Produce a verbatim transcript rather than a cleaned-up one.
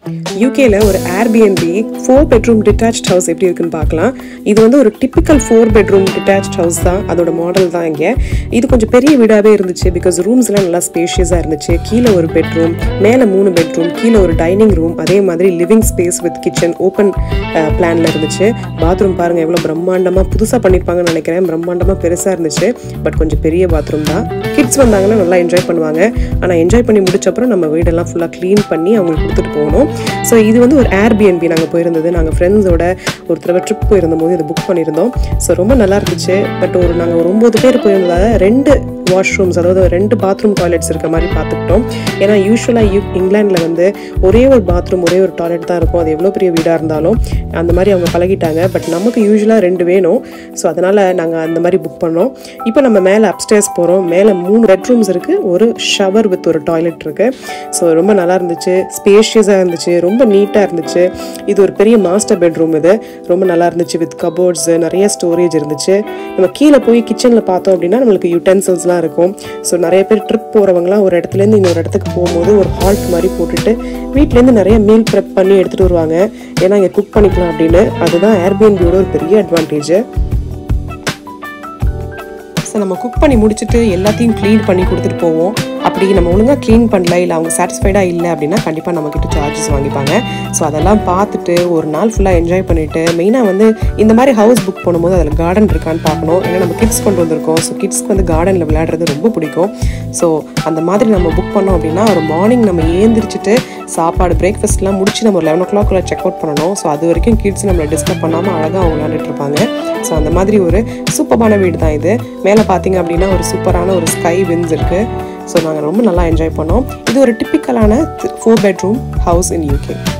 யூகேல ஒரு Airbnb four bedroom detached house எப்படி இருக்குன்னு பார்க்கலாம். இது வந்து ஒரு typical four bedroom detached house தான், அதோட மாடல் தான் இங்கே. இது கொஞ்சம் பெரிய வீடாகவே இருந்துச்சு, பிகாஸ் ரூம்ஸ்லாம் நல்லா ஸ்பேஷியஸாக இருந்துச்சு. கீழே ஒரு பெட்ரூம், மேலே மூணு பெட்ரூம், கீழே ஒரு டைனிங் ரூம், அதே மாதிரி living space with kitchen open பிளான்ல இருந்துச்சு. பாத்ரூம் பாருங்க எவ்வளோ பிரம்மாண்டமாக புதுசாக பண்ணியிருப்பாங்கன்னு நினைக்கிறேன். பிரம்மாண்டமாக பெருசாக இருந்துச்சு, பட் கொஞ்சம் பெரிய பாத்ரூம் தான். கிட்ஸ் வந்தாங்கன்னா நல்லா என்ஜாய் பண்ணுவாங்க. ஆனால் என்ஜாய் பண்ணி முடிச்சப்பறம் நம்ம வீடெல்லாம் ஃபுல்லாக க்ளீன் பண்ணி அவங்களுக்கு கொடுத்துட்டு போகணும். ஸோ இது வந்து ஒரு ஏர்பிஎன்பி நாங்கள் போயிருந்தது. நாங்கள் ஃப்ரெண்ட்ஸோட ஒரு தடவை ட்ரிப் போயிருந்தபோது இதை புக் பண்ணியிருந்தோம். ஸோ ரொம்ப நல்லா இருந்துச்சு. பட் ஒரு நாங்கள் ஒரு ஒம்பது பேர் போயிருந்ததால் ரெண்டு வாஷ்ரூம்ஸ், அதாவது ரெண்டு பாத்ரூம் டாய்லெட்ஸ் இருக்க மாதிரி பார்த்துக்கிட்டோம். ஏன்னா யூஸ்வலாக யூ இங்கிலாண்டில் வந்து ஒரே ஒரு பாத்ரூம் ஒரே ஒரு டாய்லெட் தான் இருக்கும். அது எவ்வளோ பெரிய வீடாக இருந்தாலும் அந்த மாதிரி அவங்க பழகிட்டாங்க. பட் நமக்கு யூஸ்வலாக ரெண்டு வேணும். ஸோ அதனால் நாங்கள் அந்த மாதிரி புக் பண்ணோம். இப்போ நம்ம மேலே அப்ஸ்டேர்ஸ் போகிறோம். மேலே மூணு பெட்ரூம்ஸ் இருக்குது, ஒரு ஷவர் வித் ஒரு டாய்லெட் இருக்குது. ஸோ ரொம்ப நல்லா இருந்துச்சு, ஸ்பேஷியஸாக இருந்துச்சு, ரொம்ப நீட்டாக இருந்துச்சு. இது ஒரு பெரிய மாஸ்டர் பெட்ரூம். இது ரொம்ப நல்லா இருந்துச்சு வித் கபோர்ட்ஸ், நிறைய ஸ்டோரேஜ் இருந்துச்சு. நம்ம கீழே போய் கிச்சனில் பார்த்தோம் அப்படின்னா நம்மளுக்கு யூட்டென்சில்ஸ்லாம் இருக்கும். ஸோ நிறைய பேர் ட்ரிப் போகிறவங்களாம் ஒரு இடத்துலேருந்து இன்னொரு இடத்துக்கு போகும்போது ஒரு ஹால்ட் மாதிரி போட்டுட்டு வீட்டிலேருந்து நிறைய மீல் ப்ரெப் பண்ணி எடுத்துகிட்டு வருவாங்க. ஏன்னா இங்கே குக் பண்ணிக்கலாம் அப்படின்னு. அதுதான் ஏர்பிஎன்பியோட ஒரு பெரிய அட்வான்டேஜ். ஸோ நம்ம குக் பண்ணி முடிச்சுட்டு எல்லாத்தையும் க்ளீன் பண்ணி கொடுத்துட்டு போவோம். அப்படி நம்ம ஒழுங்காக க்ளீன் பண்ணல, இல்லை அவங்க சாட்டிஸ்ஃபைடாக இல்லை அப்படின்னா கண்டிப்பாக நம்மக்கிட்ட சார்ஜஸ் வாங்கிப்பாங்க. ஸோ அதெல்லாம் பார்த்துட்டு ஒரு நாள் ஃபுல்லாக என்ஜாய் பண்ணிவிட்டு, மெயினாக வந்து இந்த மாதிரி ஹவுஸ் புக் பண்ணும்போது அதில் கார்டன் இருக்கான்னு பார்க்கணும். ஏன்னா நம்ம கிட்ஸ் கொண்டு வந்திருக்கோம். ஸோ கிட்ஸ்க்கு வந்து கார்டனில் விளையாடுறது ரொம்ப பிடிக்கும். ஸோ அந்த மாதிரி நம்ம புக் பண்ணோம் அப்படின்னா ஒரு மார்னிங் நம்ம ஏந்திரிச்சிட்டு சாப்பாடு பிரேக்ஃபாஸ்ட்லாம் முடிச்சு நம்ம ஒரு லெவன் ஓ கிளாக்குள்ள செக் அவுட் பண்ணணும். ஸோ அது வரைக்கும் கிட்ஸ் நம்மளை டிஸ்டர்ப் பண்ணாமல் அழகாக அவங்க விளையாண்டுட்டு இருப்பாங்க. ஸோ அந்த மாதிரி ஒரு சூப்பரான வீடு தான் இது. மேலே பார்த்தீங்க அப்படின்னா ஒரு சூப்பரான ஒரு ஸ்கை விண்ட்ஸ் இருக்குது. ஸோ நாங்கள் ரொம்ப நல்லா என்ஜாய் பண்ணோம். இது ஒரு டிப்பிக்கலான four bedroom house in UK.